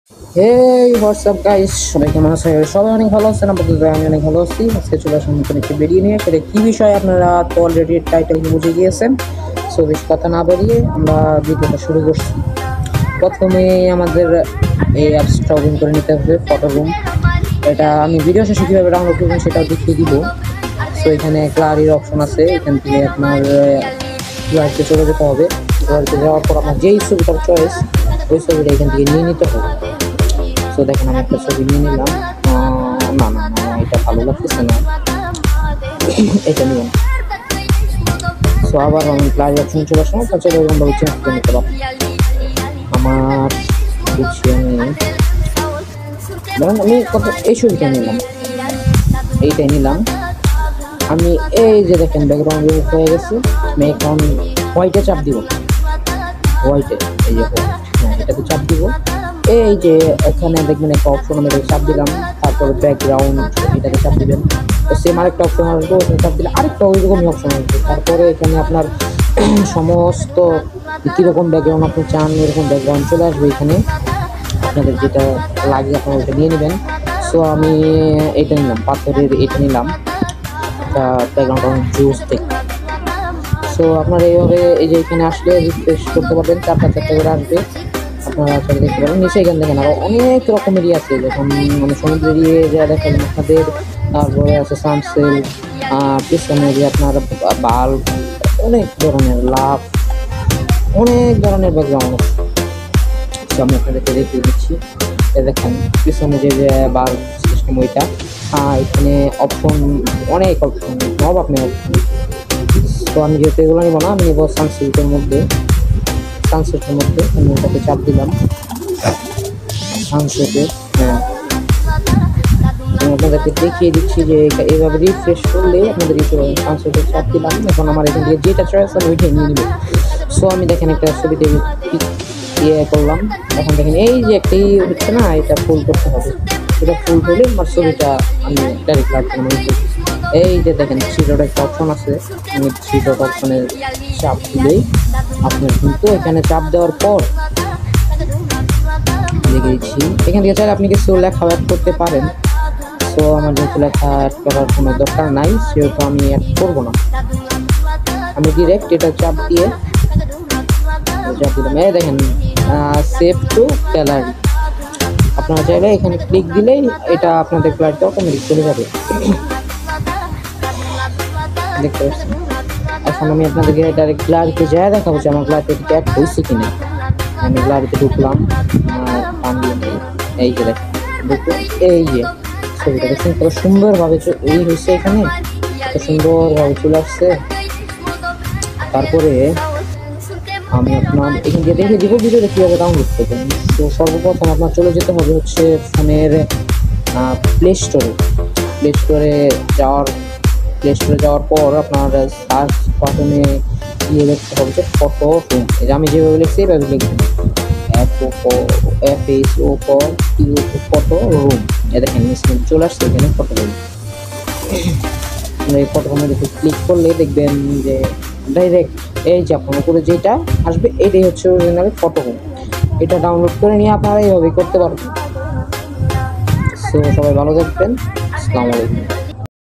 হেই WhatsApp guys, সবাই কেমন আছে? সবাই অনেক ভালো আছেন? আপাতত আমি অনেক ভালো আছি। আজকে চলে আসলাম নতুন একটি ভিডিও নিয়ে। সেটা কি বিষয় আপনারা তো অলরেডি টাইটেল বুঝে গিয়েছেন। সো বেশি কথা না বাড়িয়ে আমরা ভিডিওটা শুরু করছি। প্রথমে আমাদের এই অ্যাপসটা ওপেন করে নিতে হবে, ফটো রুম। এটা আমি ভিডিও শেষে কীভাবে ডাউনলোড করবেন সেটাও দেখিয়ে দিব। সো এখানে গ্যালারির অপশন আছে, এখান থেকে আপনার গ্যালারিতে চলে যেতে হবে। গ্যালারিতে যাওয়ার পর আপনার যেই ছবিটার চয়েস, ওই ছবিটা এখান থেকে নিয়ে নিতে হবে। সো দেখেন আমি একটা ছবি নিয়ে নিলাম। না না না, এটা ভালো লাগতেছে না, এটা নিব না। সো আবার আমি প্লাস অপশন চলে আসলাম, তাছাড়া এরকম ভাবে চেঞ্জ করে নিতে পারবো। আমার বুঝছি আমি, ধরেন আমি কত এই ছবিটা নিলাম, এইটাই নিলাম আমি। এই যে দেখেন ব্যাকগ্রাউন্ড রিমুভ হয়ে গেছে। আমি এখন হোয়াইটে চাপ দিব, হোয়াইটে, এই যে হ্যাঁ এটাতে চাপ দিব। এই যে এখানে দেখবেন একটা অপশন, আমি এটাকে চাপ দিলাম। তারপরে ব্যাকগ্রাউন্ড, এটাকে চাপ দিবেন। তো সেম আরেকটা অপশন আসবে, ওখানে চাপ দিলে আরেকটা ওইরকমই অপশন আসবে। তারপরে এখানে আপনার সমস্ত কীরকম ব্যাকগ্রাউন্ড আপনি চান, এরকম ব্যাকগ্রাউন্ড চলে আসবে এখানে। আপনাদের যেটা লাগে আপনারা ওইটা নিয়ে নেবেন। সো আমি এটা নিলাম, পাথরের এটা নিলাম। ব্যাকগ্রাউন্ড অনেক জুস দেখতে। সো আপনারা এইভাবে এই যে এখানে আসলে রিফ্রেশ করতে পারবেন, চারটা করে আসবে। আপনারা আসলে দেখতে পাবেন নিচে এখানে দেখেন আরও অনেক রকমেরই আছে, যখন মানে সমুদ্র এরিয়ে যা দেখেন আপনাদের। তারপরে আছে সানসেট, পিছনে যে আপনার বাল্ব, অনেক ধরনের লাভ, অনেক ধরনের ব্যাকগ্রাউন্ড আছে। তো আমি আপনাদেরকে দেখিয়ে দিচ্ছি। দেখেন পিছনে যে বাল্ব সিস্টেম ওইটা, এখানে অপশন, অনেক অপশন, সব আপনি অপশন। তো আমি যেহেতু এগুলো নিব না, আমি নেবো সানসেটের মধ্যে। আমি ওটাকে চাপ দিলাম সানসেটে। হ্যাঁ, আমি আপনাদেরকে দেখিয়ে দিচ্ছি যে এইভাবে রিফ্রেশ করলে আপনাদের সানসেটে চাপ দিলাম। এখন আমার এখান থেকে যেটা চয়েস আমি ওইটাই নিয়ে নিব। সো আমি দেখেন একটা ছবিতে করলাম। এখন দেখেন এই যে একটি হচ্ছে না, এটা ফুল করতে হবে। এটা ফুল হলে আমার ছবিটা আমি ডাইরেক্ট লাগবে না। এই যে দেখেন থ্রি ডট একটা অপশন আছে, আমি থ্রি ডট অপশনে চাপ দিলেই আপনার কিন্তু এখানে চাপ দেওয়ার পর দেখেছি এখান থেকে চাইলে আপনি কিছু লেখা অ্যাড করতে পারেন। সো আমার যেহেতু লেখা অ্যাড করার কোনো দরকার নাই, সেহেতু আমি অ্যাড করবো না। আমি ডিরেক্ট এটা চাপ দিলাম। এই দেখেন সেভ টু গ্যালারি, আপনারা চাইলে এখানে ক্লিক দিলেই এটা আপনাদের গ্যালারিতে অটোমেটিক চলে যাবে। দেখতে পাচ্ছেন। এখন আমি আপনাদেরকে ডাইরেক্ট গ্যালারিতে যাই দেখাবো যে আমার গ্যালারিতে অ্যাড হয়েছে কিনা। আমি গ্যালারিতে ঢুকলাম, এই যে দেখেন এই যে ছবিটা দেখছেন কত সুন্দরভাবে এই হয়েছে, এখানে কত সুন্দরভাবে চলে আসছে। তারপরে আমি আপনার এখান থেকে দেখে দিব ভিডিওটা কীভাবে ডাউনলোড করবেন। তো সর্বপ্রথম আপনার চলে যেতে হবে হচ্ছে ফোনের প্লে স্টোরে যাওয়ার পর আপনার সার্চ বাটনে গিয়ে দেখতে হবে যে ফটো রুম। এই যে আমি যেভাবে লিখছি এইভাবে লিখবেন, ফটো রুম। এ দেখেন চলে আসছে এখানে ফটো রুম। এই ফটো রুমে দেখে ক্লিক করলে দেখবেন যে ডাইরেক্ট এই যে আপনার উপরে যেটা আসবে এটাই হচ্ছে অরিজিনাল ফটো রুম। এটা ডাউনলোড করে নিয়ে আপনারা এইভাবে করতে পারবেন। সো সবাই ভালো থাকবেন, আসসালামু আলাইকুম।